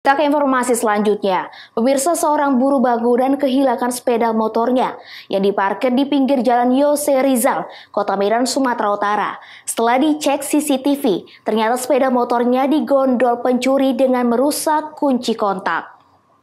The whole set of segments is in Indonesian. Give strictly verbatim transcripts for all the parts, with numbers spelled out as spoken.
Kita ke informasi selanjutnya. Pemirsa, seorang buruh bangunan kehilangan sepeda motornya yang diparkir di pinggir jalan Yose Rizal, Kota Medan, Sumatera Utara. Setelah dicek C C T V, ternyata sepeda motornya digondol pencuri dengan merusak kunci kontak.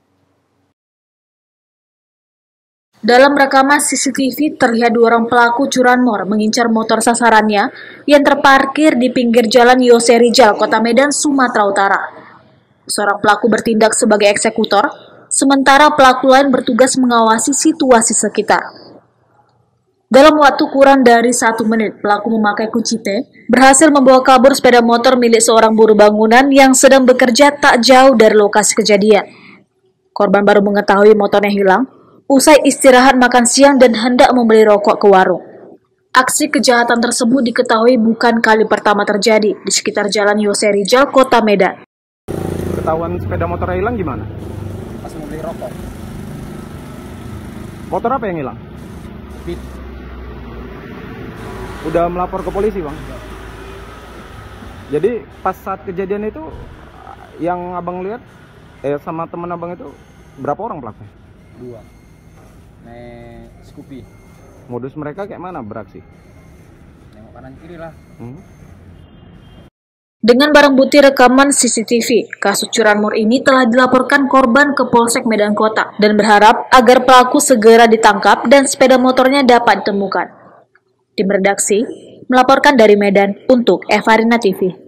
Dalam rekaman C C T V terlihat dua orang pelaku curanmor mengincar motor sasarannya yang terparkir di pinggir jalan Yose Rizal, Kota Medan, Sumatera Utara. Seorang pelaku bertindak sebagai eksekutor, sementara pelaku lain bertugas mengawasi situasi sekitar. Dalam waktu kurang dari satu menit, pelaku memakai kunci T berhasil membawa kabur sepeda motor milik seorang buruh bangunan yang sedang bekerja tak jauh dari lokasi kejadian. Korban baru mengetahui motornya hilang usai istirahat makan siang dan hendak membeli rokok ke warung. Aksi kejahatan tersebut diketahui bukan kali pertama terjadi di sekitar jalan Yose Rizal, Kota Medan. Ketahuan sepeda motor hilang gimana? Pas mau beli rokok. Motor apa yang hilang? Beat. Udah melapor ke polisi, Bang? Ya. Jadi pas saat kejadian itu yang abang lihat eh sama teman abang itu berapa orang pelakunya? Dua. Naik Scoopy. Modus mereka kayak mana beraksi? Nengok kanan kiri lah. Hmm? Dengan barang bukti rekaman C C T V, kasus curanmor ini telah dilaporkan korban ke Polsek Medan Kota dan berharap agar pelaku segera ditangkap dan sepeda motornya dapat ditemukan. Tim redaksi melaporkan dari Medan untuk Evarina T V.